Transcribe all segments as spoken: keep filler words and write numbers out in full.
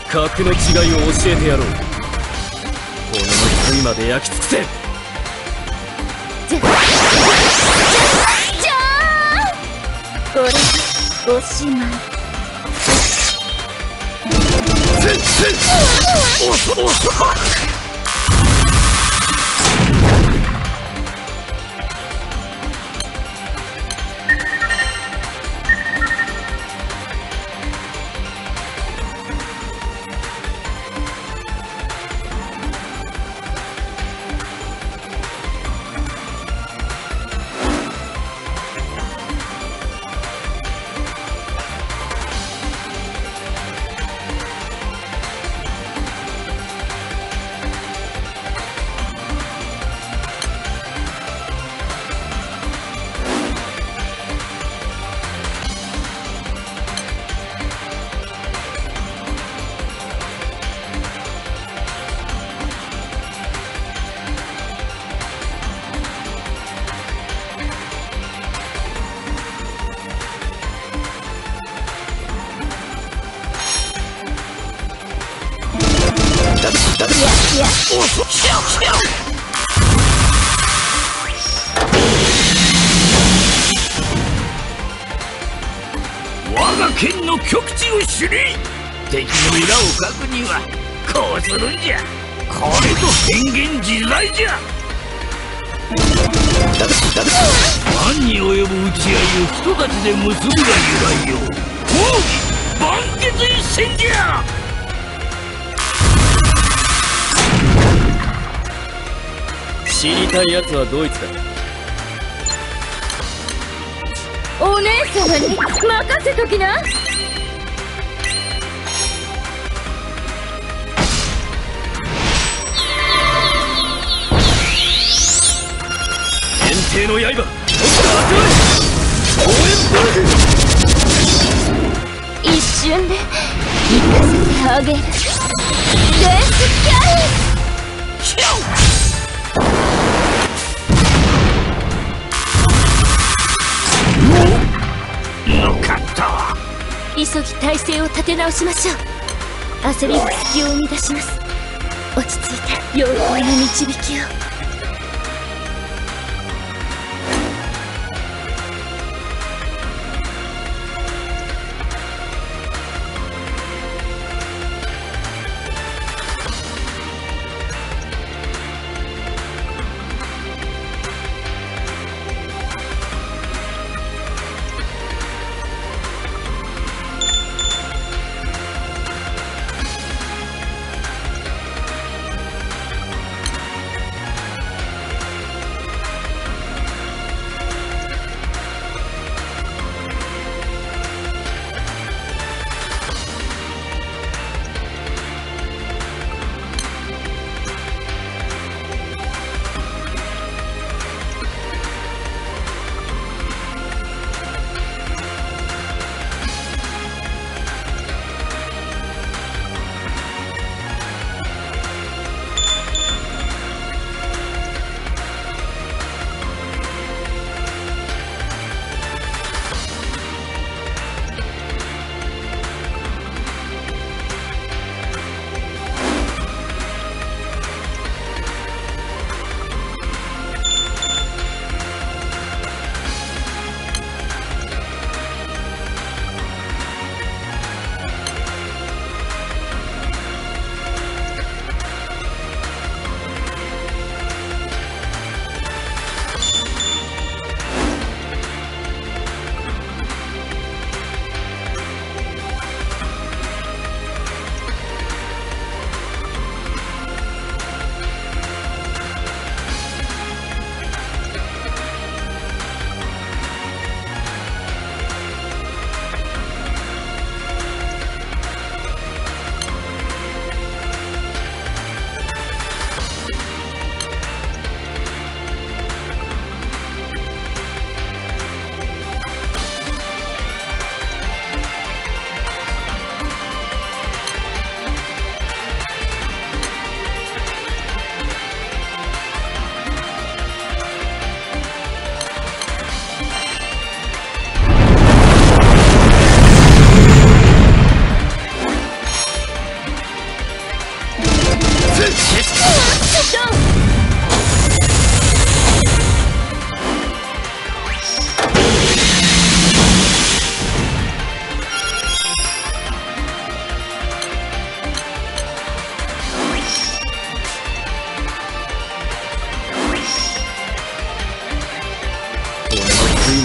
格の違いを教えてやろう。骨の痛みまで焼き尽くせ。 じゃじゃあこれでおしまい。 我が剣の極地を知り、敵の裏をかくにはこうするんじゃ。これぞ変幻自在じゃ。万に及ぶ打ち合いを人たちで結ぶが由来よ。奥義万決一戦じゃ。 知りたいやつはドイツだ。 お姉様に任せときな。 天帝の刃、 一瞬で行かせてあげる。デスキャリよかったわ。 急ぎ体勢を立て直しましょう。焦りは隙を生み出します。落ち着いて妖怪の導きを。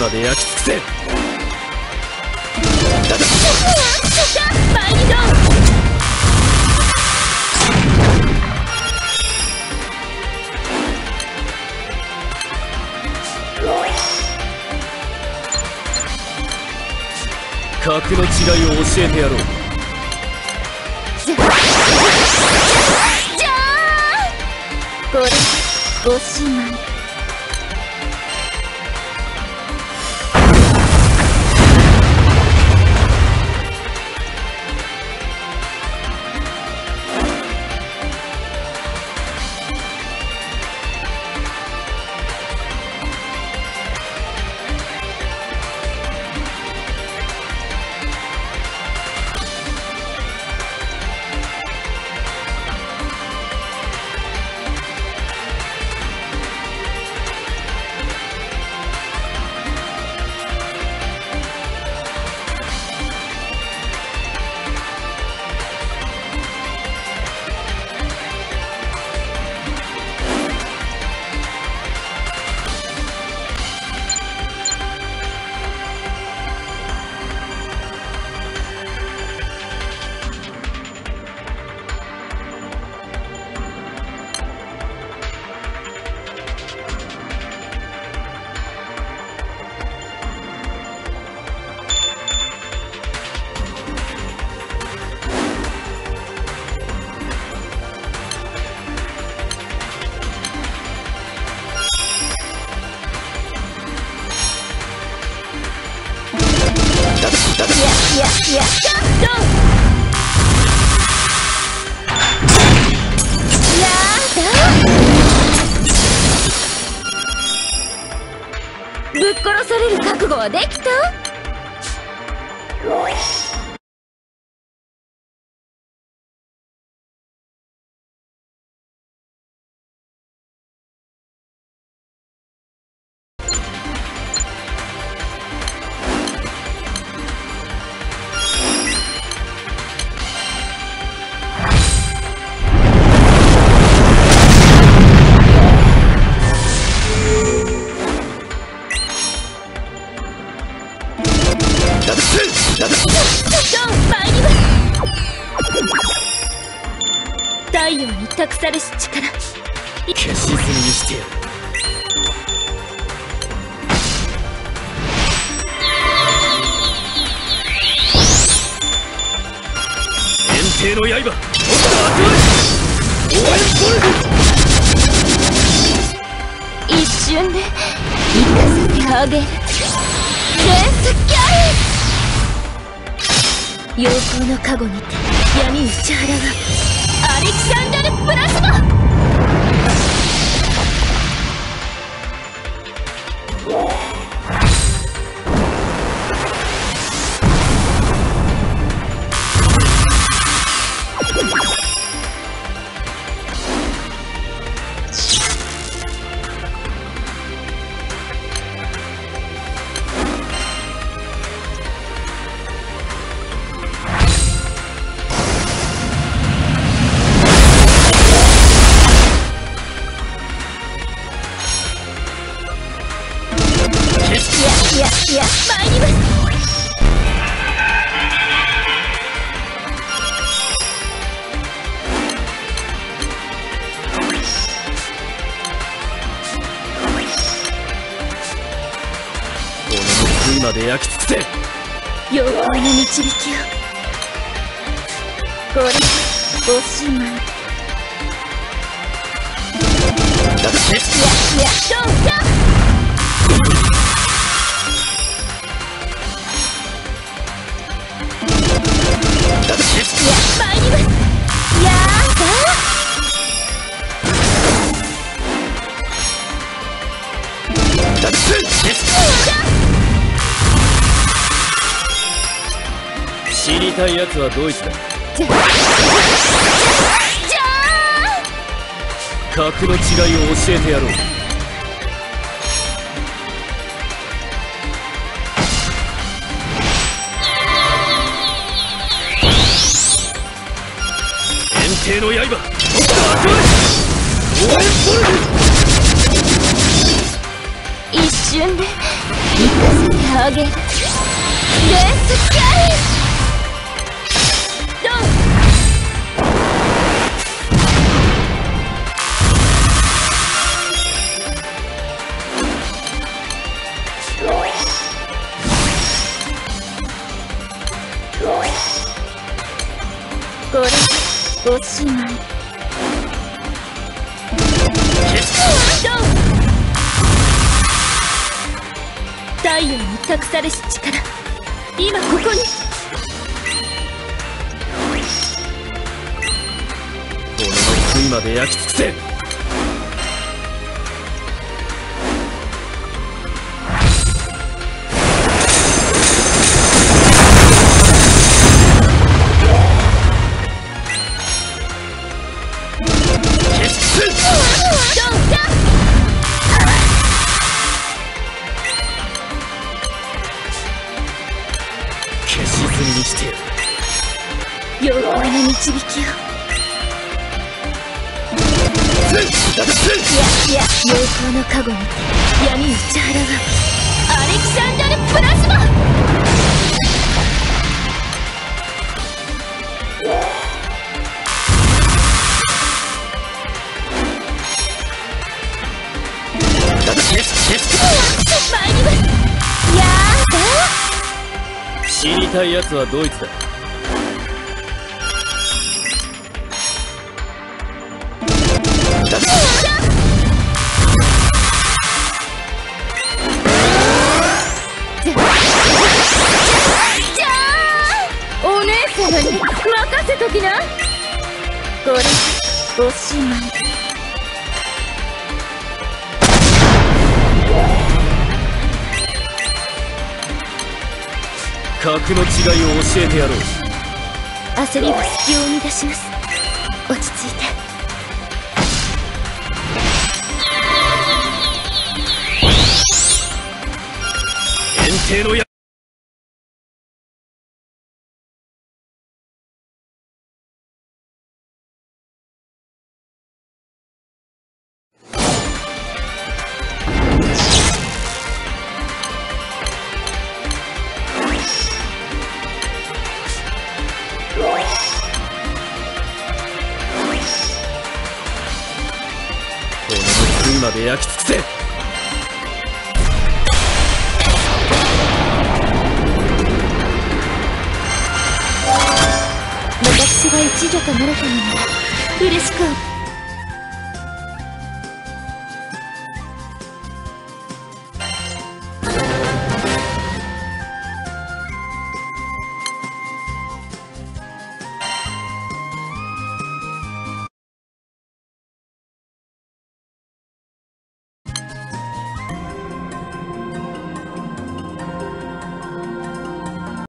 まで焼き尽くせ。 マインド格の違いを教えてやろう。 じゃあこれおしまい。いやいやちょっとやだ。ぶっ殺される覚悟はできた？太陽に託されし力消し済みにしてやる。炎帝の刃応援ボルト。 一瞬で生かせてあげる。レンスキャリー陽光の加護にて闇打ち払うアレキサンダルプラズマ。いやいや参ります。 この杭まで焼き尽くせ。 陽光の導きをこれおしまい。いやいやどうかいや参ります。やだ知りたいやつはどいつだ。 じゃじゃ格の違いを教えてやろう。炎帝の刃応援ボルト。 一瞬でせてあげる。レースキャリードン。これおしまい。ドン。太陽に託されし力、今ここに。 この杭まで焼き尽くせ。消し済みにしてやる。 陽光の導きを。いやいや、陽光の加護にて闇打ち払うアレキサンダルプラズマ。参ります。やーだ。 死にたいやつはドイツだ。 じゃーん、お姉様に任せときな。これおしまい。 格の違いを教えてやろう。 焦りは隙を生み出します。落ち着いて。 炎帝のやこの杭まで焼き尽くせ。 私が一助となれたのなら嬉しく思う。